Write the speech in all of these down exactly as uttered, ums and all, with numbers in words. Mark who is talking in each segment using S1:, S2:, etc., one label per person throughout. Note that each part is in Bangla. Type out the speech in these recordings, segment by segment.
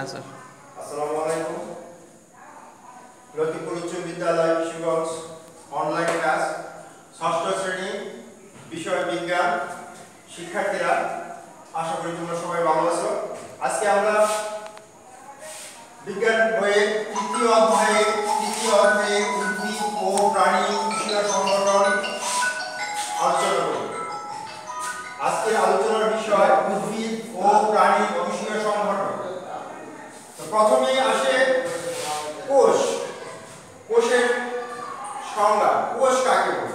S1: হ্যাঁ স্যার।
S2: আসসালামু আলাইকুম। লতিপুর উচ্চ বিদ্যালয় কিশোরগঞ্জ অনলাইন ক্লাস ষষ্ঠ শ্রেণী বিষয় বিজ্ঞান শিক্ষার্থীরা, আশা করি তোমরা সবাই ভালো আছো। আজকে আমরা বিজ্ঞান বইয়ের তৃতীয় অধ্যায়ে তৃতীয় অধ্যায়ে উদ্ভিদ ও প্রাণী কোষীয় সংগঠন আলোচনা করব। আজকের আলোচনার বিষয় উদ্ভিদ ও প্রাণী কোষীয় সংগঠন। তো প্রথমেই আসে কোষ। কোষের সংজ্ঞা। কোষ কাকে বলে?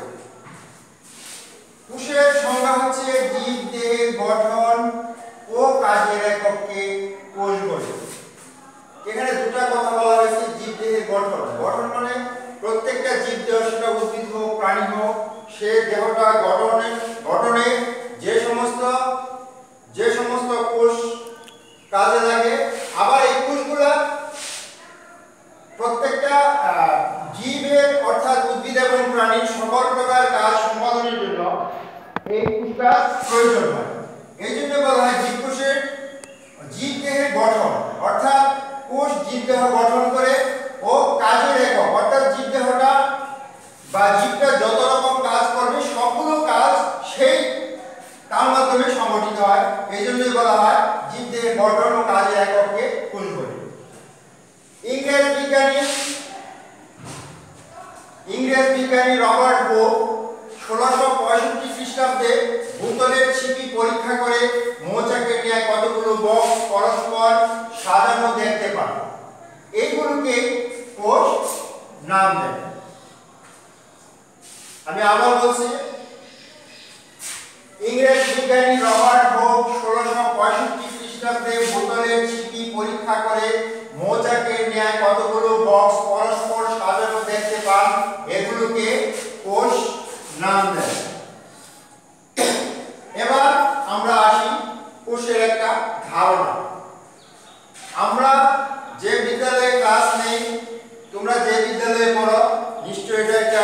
S2: কোষের সংজ্ঞা হচ্ছে জীব দেহের গঠন ও কাজের এককে কোষ বলে। এখানে দুটো কথা বলা হয়েছে। জীব দেহের গঠন, গঠন মানে প্রত্যেকটা জীব দেহ, সেটা উদ্ভিদ হোক প্রাণী হোক, সে দেহটা গঠনে গঠনে যে সমস্ত যে সমস্ত কোষ কাজে লাগে, আবার এই কোষগুলা প্রত্যেকটা জীবের অর্থাৎ উদ্ভিদ এবং প্রাণীর সকল প্রকার কাজ সম্পাদনের জন্য এই কোষটা প্রয়োজন হয়। এই জন্য বলা হয় জীব কোষের জীব দেহের গঠন, অর্থাৎ কোষ জীব দেহ গঠন করে ও কাজের একক, অর্থাৎ জীব দেহটা বা জীবটা যত রকম কাজ করবে সবগুলো কাজ সেই তার মাধ্যমে সংগঠিত হয়। এই জন্যই বলা হয় জীব দেহের গঠন ও কাজের এককে কোষ বলে। ইংরেজ বিজ্ঞানী ইংরেজ বিজ্ঞানী রবার্ট বোপ ষোলশো পঁয়ষট্টি খ্রিস্টাব্দে বোতলের ছিপি পরীক্ষা করে মৌচাকের ন্যায় কতগুলো বক্স পরস্পর সাজানো দেখতে পান। এইগুলোকে কোষ নাম দেন। আমি আবার বলছি, ইংরেজ বিজ্ঞানী রবার্ট বোপ ষোলশো পঁয়ষট্টি খ্রিস্টাব্দে বোতলের ছিপি পরীক্ষা করে মৌচাকের ন্যায় কতগুলো বক্স পরস্পর সাজানো দেখতে পান। এগুলোকে কোষ নাম দেন। এবার আমরা আসি কোষের একটা ধারণা। আমরা যে বিদ্যালয়ে ক্লাস নেই, তোমরা যে বিদ্যালয়ে পড়ো, নিশ্চয়ই এটা একটা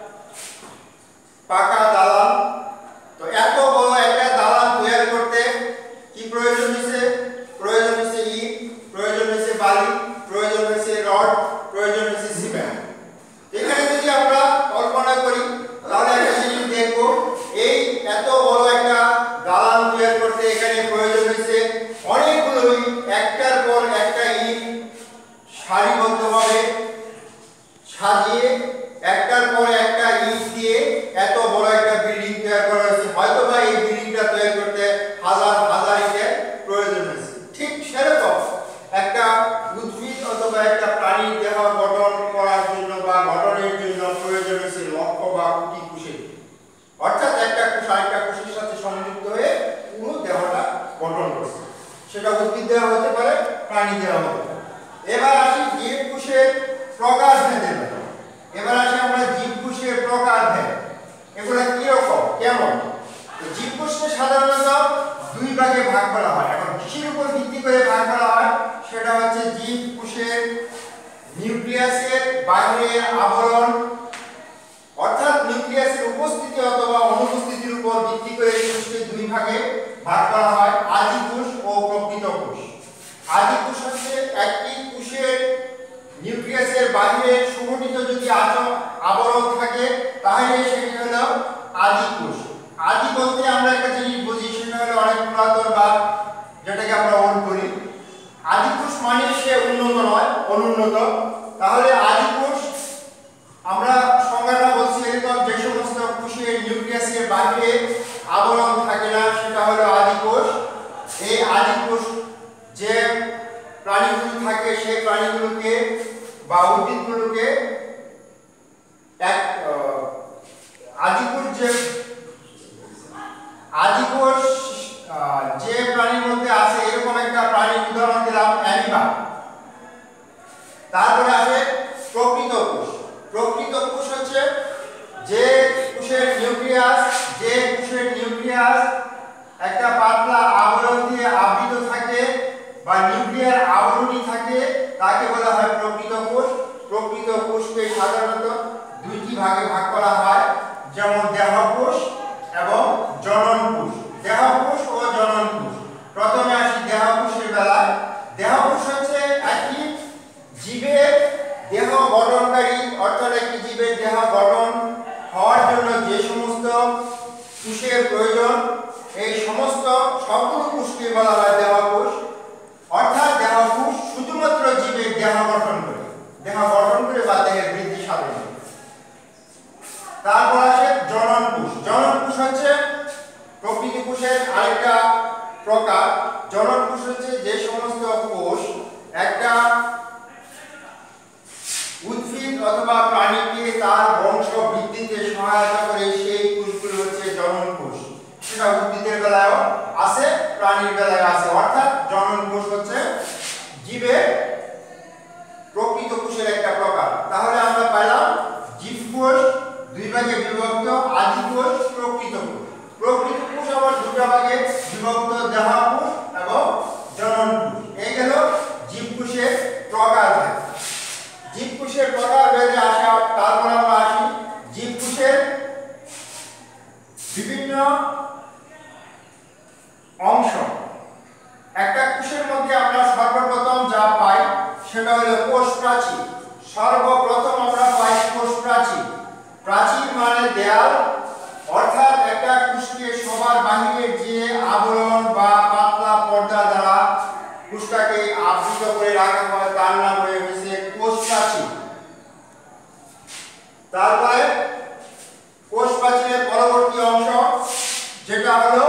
S2: পাকা দালান। তো এত বড় একটা দালান তৈরি করতে কি প্রয়োজন হয়েছে? প্রয়োজন হয়েছে ইট, প্রয়োজন হয়েছে বালি, প্রয়োজন হয়েছে রড, প্রয়োজন হয়েছে সিমেন্ট। এখানে যদি আমরা কল্পনা করি তাহলে একটা জিনিস দেখব, এই এত বড় একটা দালান তৈরি করতে এখানে প্রয়োজন হয়েছে অনেকগুলো ইট, একটার পর একটা ইট সারিবদ্ধভাবে সাজিয়ে একটার পর একটা ইট দিয়ে এত বড় একটা বিল্ডিং তৈরি করা হয়েছে। হয়তো বা এই বিল্ডিংটা তৈরি করতে হাজার হাজার ইটের প্রয়োজন হয়েছে। ঠিক সেরকম একটা উদ্ভিদ অথবা একটা প্রাণীর দেহ গঠন করার জন্য বা গঠনের জন্য প্রয়োজন হয়েছে লক্ষ বা কোটি কোষের। অর্থাৎ একটা কোষ আরেকটা কোষের সাথে সংযুক্ত হয়ে পুরো দেহটা গঠন করছে। সেটা উদ্ভিদ দেহ হতে পারে, প্রাণী দেহ হতে পারে। এবার আসি জীব কোষের প্রকার ভেদে। এবার আসি আমরা জীব কোষের প্রকার ভেদ। এগুলো কি রকম, কেমন? জীব কোষকে সাধারণত দুই ভাগে ভাগ করা হয়। এখন কিসের উপর ভিত্তি করে ভাগ করা হয়? সেটা হচ্ছে জীব কোষের নিউক্লিয়াসের বাইরের আবরণ, অর্থাৎ নিউক্লিয়াসের উপস্থিতি অথবা অনুপস্থিতির উপর ভিত্তি করে কোষকে দুই ভাগে ভাগ করা হয়, আদি কোষ ও প্রকৃত কোষ। আদি কোষ হচ্ছে একটি কোষের নিউক্লিয়াসের বাইরে সুগঠিত যদি আবরণ থাকে তাহলে সেটি হলো আদি কোষ। আদি বলতে আমরা একটা জিনিস বুঝি, সেটা হলো অনেক পুরাতন বা যেটাকে আমরা ওল্ড বলি। আদি কোষ মানে সে উন্নত নয়, অনুন্নত। তাহলে আদি কোষ আমরা সংজ্ঞাটা বলছি এরকম, যে সমস্ত কোষের নিউক্লিয়াসের বাইরে আবরণ থাকে না সেটা হলো আদি কোষ। এই আদি কোষ যে প্রাণীগুলো থাকে সেই প্রাণীগুলোকে বা উদ্ভিদগুলোকে এক আদিকোষ যে আদিকোষ যে প্রাণীর মধ্যে আছে, এরকম একটা প্রাণীর উদাহরণ দিলাম অ্যামিবা। তারপরে আসে প্রকৃত কোষ। প্রকৃত কোষ হচ্ছে যে কোষের নিউক্লিয়াস যে কোষের নিউক্লিয়াস একটা পাতলা আবরণ দিয়ে আবৃত থাকে বা নিউক্লিয়ার আবরণী থাকে, তাকে বলা হয় প্রকৃত কোষ। প্রকৃত কোষকে সাধারণত দুইটি ভাগে ভাগ করা হয়, যেমন দেহকোষ এবং জনন কোষ। দেহকোষ ও জনন কোষ। প্রথমে আসি দেহকোষের বেলায়। দেহকোষ হচ্ছে কোষকে বলা হয় দেহকোষ। অর্থাৎ দেহকোষ শুধুমাত্র জীবের দেহ গঠন করে, দেহ গঠন করে বা দেহের বৃদ্ধি সাধন করে। তারপর আসে জনন কোষ। জনন কোষ হচ্ছে প্রকৃতি কোষের আরেকটা প্রকার। জনন কোষ হচ্ছে যে সমস্ত কোষ একটা উদ্ভিদ অথবা প্রাণীকে তার বংশ বৃদ্ধিতে সহায়তা করে, সেই কোষগুলো হচ্ছে জনন কোষ। সেটা উদ্ভিদের বেলায়ও আছে, প্রাণীর বেলায় আছে। অর্থাৎ জনন কোষ হচ্ছে জীবের প্রকৃত কোষের একটা প্রকার। তাহলে আমরা পাইলাম জীবকোষ দুই ভাগে বিভক্ত, আদি কোষ, প্রকৃত কোষ। প্রকৃত কোষ আবার দুটো ভাগে বিভক্ত, দেহকোষ এবং জনন কোষ। এই গেল জীবকোষের প্রকার। জীবকোষের প্রকার ভেদে আসা। তারপর আমরা আসি জীবকোষের বিভিন্ন অংশ। একটা কোষের মধ্যে আমরা সর্বপ্রথম যা পাই সেটা হলো কোষ প্রাচীর। সর্বপ্রথম আমরা পাই কোষ প্রাচীর। প্রাচীর মানে দেয়াল, অর্থাৎ একটা কোষকে সবার বাহিরে যে আবরণ বা পাতলা পর্দা দ্বারা কোষটাকে আবৃত করে রাখা হয় তার নাম হয়েছে কোষ প্রাচীর। তারপরে কোষ প্রাচীরের পরবর্তী অংশ যেটা হলো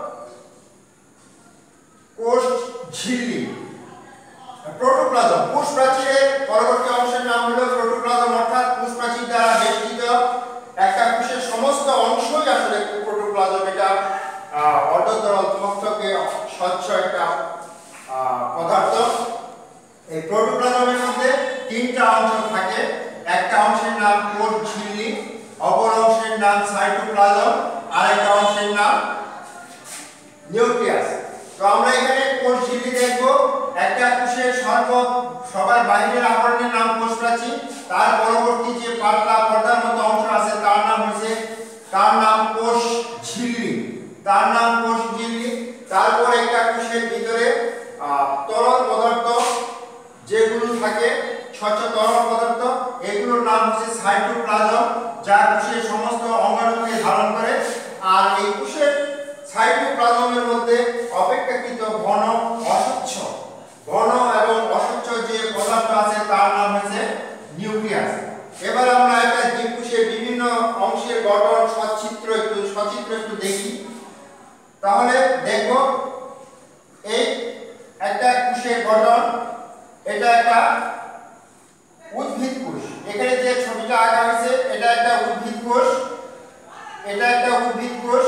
S2: কোষ ঝিল্লি, প্রোটোপ্লাজম। কোষ প্রাচীরের পরবর্তী অংশের নাম হলো প্রোটোপ্লাজম। অর্থাৎ কোষ প্রাচীর দ্বারা বেষ্টিত একটা কোষের সমস্ত অংশই আসলে প্রোটোপ্লাজম। এটা অর্ধতরল থকথকে স্বচ্ছ একটা পদার্থ। এই প্রোটোপ্লাজমের মধ্যে তিনটা অংশ থাকে। একটা অংশের নাম কোষ ঝিল্লি, অপর অংশের নাম সাইটোপ্লাজম, আর একটা অংশের নাম নিউক্লিয়াস। তো আমরা এখানে কোষ ঝিল্লি দেখব। একটা কোষের সর্ব সবার বাইরের আবরণের নাম কোষ প্রাচীর। তার পরবর্তী যে পাতলা পর্দার মতো অংশ আছে তার নাম হচ্ছে তার নাম কোষ ঝিল্লি, তার নাম কোষ ঝিল্লি। তারপর একটা কোষের ভিতরে তরল পদার্থ যেগুলো থাকে, স্বচ্ছ তরল পদার্থ, এগুলোর নাম হচ্ছে সাইটোপ্লাজম, যা কোষের সমস্ত অঙ্গাণুকে ধারণ করে। আর এই কোষের সাইটোপ্লাজমের মধ্যে অপেক্ষাকৃত ঘন অস্বচ্ছ ঘন এবং অস্বচ্ছ যে পদার্থ আছে তার নাম হচ্ছে নিউক্লিয়াস। এবার আমরা একটা জীবকোষের বিভিন্ন অংশের গঠন সচিত্র একটু সচিত্র একটু দেখি। তাহলে দেখব এই একটা কোষের গঠন। এটা একটা উদ্ভিদ কোষ। এখানে যে ছবিটা আঁকা হয়েছে এটা একটা উদ্ভিদ কোষ। এটা একটা উদ্ভিদ কোষ।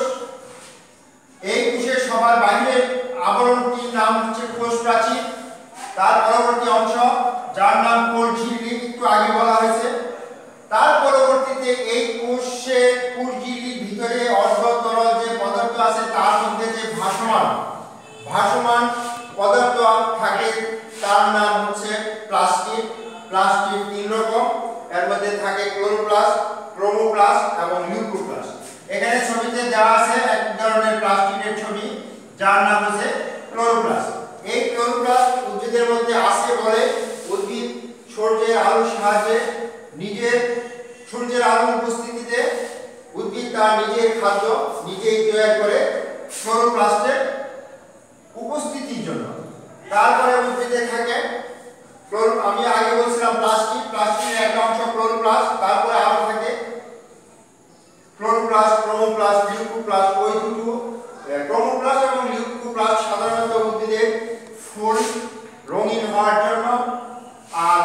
S2: এই কোষের সবার বাইরের আবরণটির নাম হচ্ছে কোষ প্রাচীর। তার পরবর্তী অংশ যার নাম কোষ ঝিল্লি, একটু আগে বলা হয়েছে। তার পরবর্তীতে এই কোষে কোষ ঝিল্লির ভিতরে অর্ধতরল যে পদার্থ আছে তার মধ্যে যে ভাসমান ভাসমান পদার্থ থাকে তার নাম হচ্ছে প্লাস্টিড। প্লাস্টিড তিন রকম, এর মধ্যে থাকে ক্লোরোপ্লাস্ট, ক্রোমোপ্লাস্ট এবং লিউকোপ্লাস্ট। এখানে ছবিতে দেওয়া আছে এক ধরনের প্লাস্টিডের ছবি যার নাম হচ্ছে ক্লোরোপ্লাস্ট। এই ক্লোরোপ্লাস্ট উদ্ভিদের মধ্যে আছে বলে উদ্ভিদ সূর্যের আলোর সাহায্যে নিজের সূর্যের আলোর উপস্থিতিতে উদ্ভিদ তার নিজের খাদ্য নিজেই তৈরি করে ক্লোরোপ্লাস্টের উপস্থিতির জন্য। তারপরে উদ্ভিদে থাকে আমি আগে বলছিলাম প্লাস্টিক, প্লাস্টিকের একটা অংশ ক্লোরোপ্লাস্ট। তারপরে আরো থাকে ক্লোরোপ্লাস্ট, ক্রোমোপ্লাস্ট, লিউকোপ্লাস্ট। ওই দুটো ক্রোমোপ্লাস্ট এবং লিউকোপ্লাস্ট সাধারণত উদ্ভিদের ফুল রঙিন হওয়ার জন্য, আর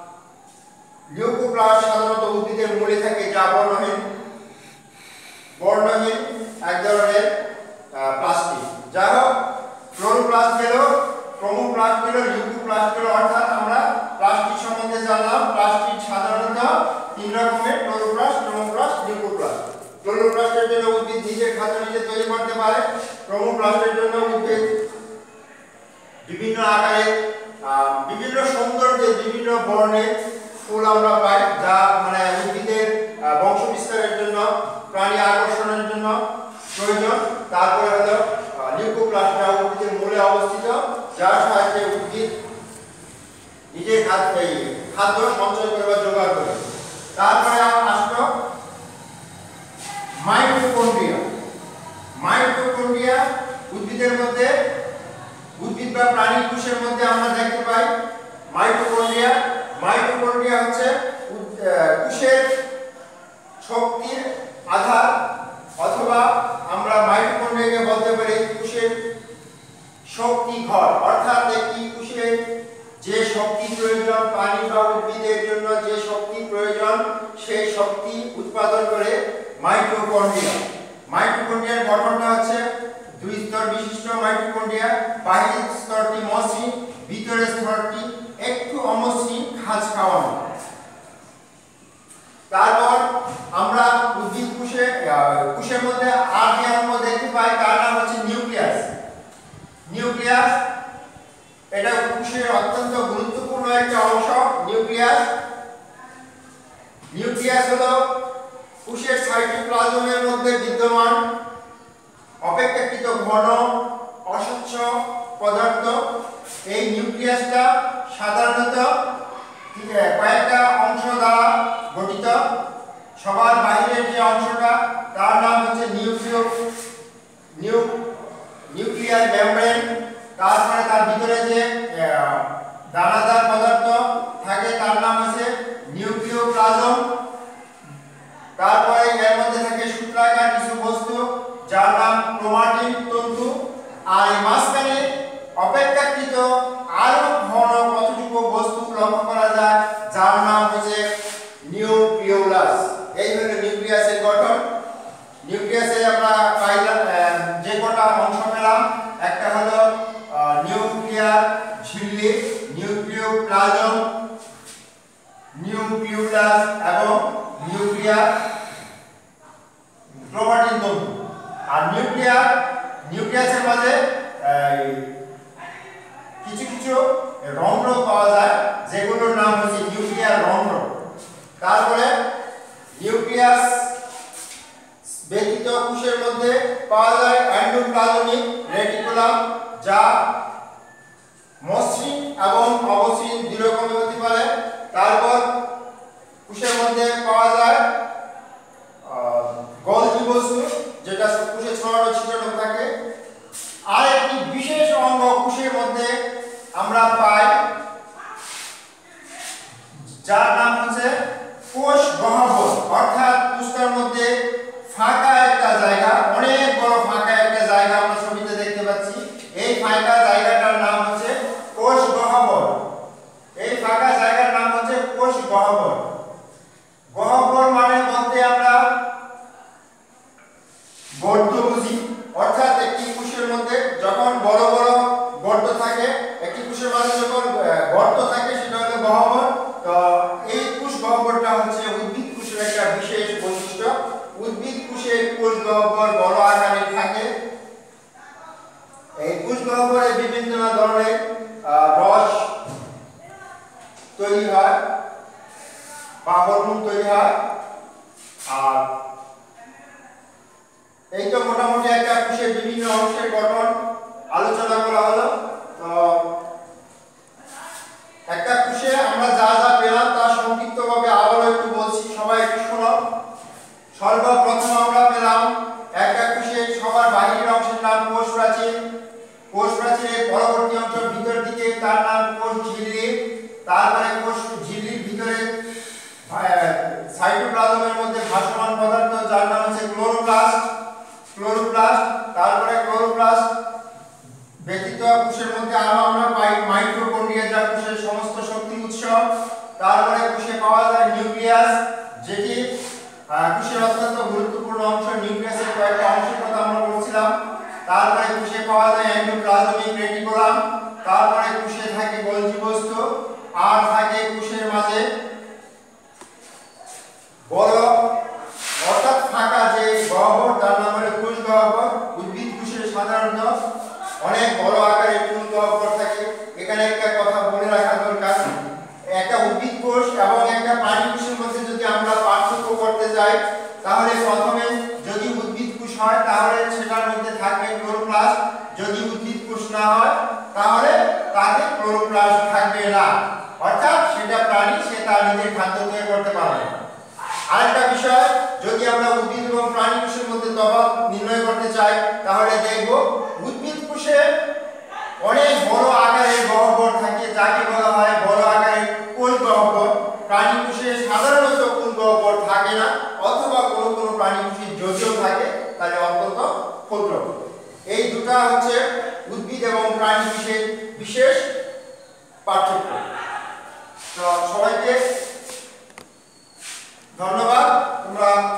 S2: লিউকোপ্লাস্ট সাধারণত উদ্ভিদের মূলে থাকে যা বর্ণহীন বর্ণহীন এক ধরনের প্লাস্টিক। যাই হোক, ক্লোরোপ্লাস্ট গেল, ক্রোমোপ্লাস্ট গেল, লিউকোপ্লাস্ট গেল। অর্থাৎ আমরা প্লাস্টিক সম্বন্ধে জানলাম। প্লাস্টিক সাধারণত তিন রকমের, ক্লোরোপ্লাস্ট, ক্রোমোপ্লাস্ট, লিউকোপ্লাস্ট। ক্লোরোপ্লাস্টের জন্য উদ্ভিদ নিজের খাদ্য নিজে তৈরি করতে পারে। ক্রোমোপ্লাস্টের জন্য উদ্ভিদ বিভিন্ন আকারে বিভিন্ন সৌন্দর্যে বিভিন্ন বর্ণের ফুল আমরা পাই, যা মানে উদ্ভিদের বংশ বিস্তারের জন্য, প্রাণী আকর্ষণের জন্য প্রয়োজন। তারপরে হলো লিউকোপ্লাস্ট, যা উদ্ভিদের মূলে অবস্থিত, যার সাহায্যে উদ্ভিদ নিজের খাদ্য খাদ্য সঞ্চয় করে বা জোগাড় করে। তারপরে আসলো মাইটোকন্ড্রিয়া। মাইটোকন্ড্রিয়া উদ্ভিদের মধ্যে বা প্রাণী কোষের মধ্যে আমরা দেখতে পাই মাইটোকন্ড্রিয়া। মাইটোকন্ড্রিয়া হচ্ছে কোষের শক্তির আধার, অথবা আমরা মাইটোকন্ড্রিয়াকে বলতে পারি কোষের শক্তি ঘর। অর্থাৎ একটি কোষের যে শক্তি প্রয়োজন, প্রাণী বা উদ্ভিদের জন্য যে শক্তি প্রয়োজন, সেই শক্তি উৎপাদন করে মাইটোকন্ড্রিয়া। মাইটোকন্ড্রিয়ার গঠনটা হচ্ছে দুই স্তর বিশিষ্ট মাইটোকন্ড্রিয়া। বাহ্যিক স্তরটি মসৃণ, ভিতরের স্তরটি একটু অমসৃণ, খাঁজ খাওয়ানো। তারপর আমরা উদ্ভিদ কোষে কোষের মধ্যে আর যে অঙ্গ দেখতে পাই তার নাম হচ্ছে নিউক্লিয়াস। নিউক্লিয়াস এটা কোষের অত্যন্ত গুরুত্বপূর্ণ একটা অংশ। নিউক্লিয়াস নিউক্লিয়াস হলো কোষের সাইটোপ্লাজমের মধ্যে বিদ্যমান অপেক্ষাকৃত ঘন অস্বচ্ছ পদার্থ। এই নিউক্লিয়াসটা সাধারণত কয়েকটা অংশ দ্বারা গঠিত। সবার বাইরের যে অংশটা তার নাম হচ্ছে নিউক্লিয় নিউ নিউক্লিয়ার মেমব্রেন। তারপরে তার ভিতরে যে দানাদার পদার্থ থাকে তার নাম হচ্ছে নিউক্লিওপ্লাজম। তারপরে এর মধ্যে থাকে সূত্রাকার কিছু বস্তু যার নাম ক্রোমাটিন তন্তু। আর এই মাঝখানে অপেক্ষাকৃত আরো ঘন কতটুকু বস্তু লক্ষ্য করা যায় যার নাম হচ্ছে নিউক্লিওলাস। এই হলো নিউক্লিয়াসের গঠন। নিউক্লিয়াসে আমরা পাইলাম যে কটা অংশ পেলাম, একটা হলো নিউক্লিয়ার ঝিল্লি, নিউক্লিওপ্লাজম, নিউক্লিওলাস এবং নিউক্লিয়ার ক্রোমাটিন তন্তু। আর নিউক্লিয়ার নিউক্লিয়াসের মাঝে কিছু কিছু রন্ধ্র পাওয়া যায় যেগুলোর নাম হচ্ছে নিউক্লিয়ার রন্ধ্র। তারপরে নিউক্লিয়াস ব্যতীত কোষের মধ্যে পাওয়া যায় এন্ডোপ্লাজমিক রেটিকুলাম, যা মসৃণ এবং অমসৃণ দুই রকমের হতে পারে। তারপর কোষের মধ্যে পাওয়া যায় গলজি বস্তু, যেটা কোষে ছড়ানো ছিটানো থাকে। আর একটি বিশেষ অঙ্গ কোষের মধ্যে আমরা পাই যার নাম হচ্ছে কোষ গহ্বর। অর্থাৎ কোষটার মধ্যে ফাঁকা একটা জায়গা, অনেক বড় ফাঁকা একটা জায়গা আমরা ছবিতে দেখতে পাচ্ছি। এই ফাঁকা জায়গাটার নাম হচ্ছে কোষ গহ্বর। এই ফাঁকা জায়গার নাম হচ্ছে কোষ গহ্বর। গহ্বর মানে বলতে আমরা গর্ত বুঝি। অর্থাৎ একটি কোষের মধ্যে যখন বড় বড় গর্ত থাকে, একটি কোষের মধ্যে যখন গর্ত থাকে সেটা হলো গহ্বর। তো এই কোষ গহ্বরটা হচ্ছে উদ্ভিদ কোষের একটা বিশেষ বৈশিষ্ট্য। উদ্ভিদ কোষে কোষ গহ্বর বড় আকারে থাকে। এই কোষ গহ্বরে বিভিন্ন ধরনের রস তৈরি হয় বা হরমোন তৈরি হয়। আর এই তো মোটামুটি একটা কোষের বিভিন্ন অংশের গঠন আলোচনা করা হলো। তো একটা কোষে আমরা যা যা পেলাম তা সংক্ষিপ্তভাবে আবারও একটু বলছি, সবাই একটু শোনো। সর্বপ্রথম আমরা পেলাম একটা কোষের সবার বাহিরের অংশের নাম কোষ প্রাচীর। কোষ প্রাচীরের পরবর্তী অংশ ভিতর দিকে তার নাম কোষ ঝিল্লি। তারপরে কোষ ঝিল্লির ভিতরে সাইটোপ্লাজমের মধ্যে ভাসমান পদার্থ যার নাম হচ্ছে ক্লোরোপ্লাস্ট ক্লোরোপ্লাস্ট তারপরে ক্লোরোপ্লাস্ট ব্যতীত কোষের মধ্যে আরো আমরা পাই মাইটোকন্ড্রিয়া, যা কোষের সমস্ত শক্তির উৎস। তারপরে কোষে পাওয়া যায় নিউক্লিয়াস, যেটি কোষের অত্যন্ত গুরুত্বপূর্ণ অংশ। নিউক্লিয়াসের কয়েকটা অংশের কথা আমরা বলছিলাম। তারপরে কোষে পাওয়া যায় এন্ডোপ্লাজমিক রেটিকুলাম। তারপরে কোষে থাকে গলজি বস্তু, আর থাকে কোষের মাঝে বড় অর্থাৎ ফাঁকা যে গহ্বর তার নাম হলো কোষ গহ্বর। উদ্ভিদ কোষে সাধারণত অনেক বড় আকারের কোষ গহ্বর থাকে। এখানে একটা কথা বলে রাখা দরকার, একটা উদ্ভিদ কোষ এবং একটা প্রাণী কোষের মধ্যে যদি আমরা পার্থক্য করতে যাই তাহলে প্রথমে যদি উদ্ভিদ কোষ হয় তাহলে সেটার মধ্যে থাকবে ক্লোরোপ্লাস্ট। যদি উদ্ভিদ কোষ না হয় তাহলে তাতে ক্লোরোপ্লাস্ট থাকবে না। অর্থাৎ সেটা প্রাণী, সে তার নিজের খাদ্য তৈরি করতে পারবে না। আরেকটা বিষয়, যদি আমরা উদ্ভিদ এবং প্রাণী কোষের মধ্যে তফাৎ নির্ণয় করতে চাই তাহলে দেখব উদ্ভিদ কোষে অনেক বড় জটিল থাকে তাহলে অত্যন্ত ক্ষুদ্র। এই দুটো হচ্ছে উদ্ভিদ এবং প্রাণী বিশেষ বিশেষ পার্থক্য। তো সবাইকে ধন্যবাদ। তোমরা